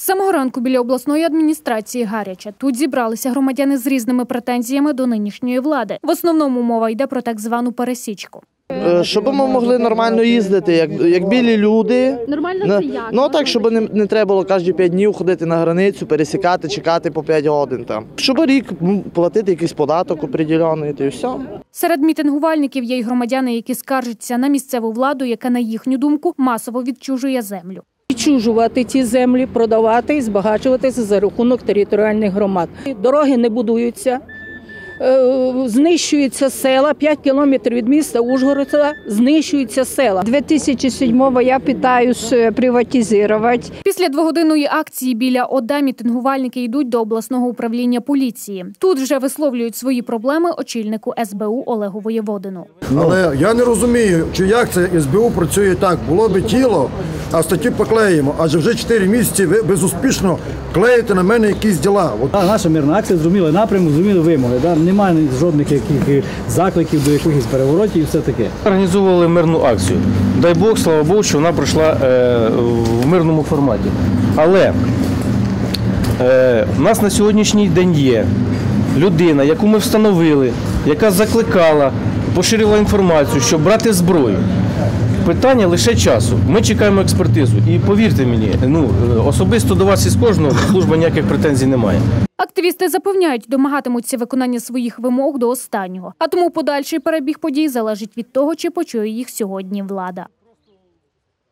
самого ранку біля обласної адміністрації гаряче. Тут зібралися громадяни з різними претензіями до нинішньої влади. В основному мова йде про так звану пересічку. Щоб ми могли нормально їздити, як білі люди. Нормально це як? Ну так, щоб не треба було кожні 5 днів ходити на границю, пересікати, чекати по 5 годин там. Щоб рік платити якийсь податок определений, і все. Серед мітингувальників є й громадяни, які скаржаться на місцеву владу, яка, на їхню думку, масово відчужує землю. Відчужувати ці землі, продавати і збагачуватися за рахунок територіальних громад. Дороги не будуються, знищуються села, 5 кілометрів від міста Ужгорода знищуються села. 2007-го я питаюсь приватизувати. Після двогодинної акції біля ОДА мітингувальники йдуть до обласного управління поліції. Тут вже висловлюють свої проблеми очільнику СБУ Олегу Воєводину. Але я не розумію, чи як це СБУ працює так. Було би тіло, а статті поклеїмо. Адже вже 4 місяці ви безуспішно клеїте на мене якісь діла. Наша мирна акція зрозуміла напрямок, зрозуміли вимоги. Немає жодних закликів до якихось переворотів і все таке. Організовували мирну акцію. Дай Бог, слава Богу, що вона пройшла в мирному форматі. Але в нас на сьогоднішній день є людина, яку ми встановили, яка закликала, поширила інформацію, щоб брати зброю. Питання лише часу. Ми чекаємо експертизу. І повірте мені, особисто до вас із кожного служба ніяких претензій не має. Активісти запевняють, домагатимуться виконання своїх вимог до останнього. А тому подальший перебіг подій залежить від того, чи почує їх сьогодні влада.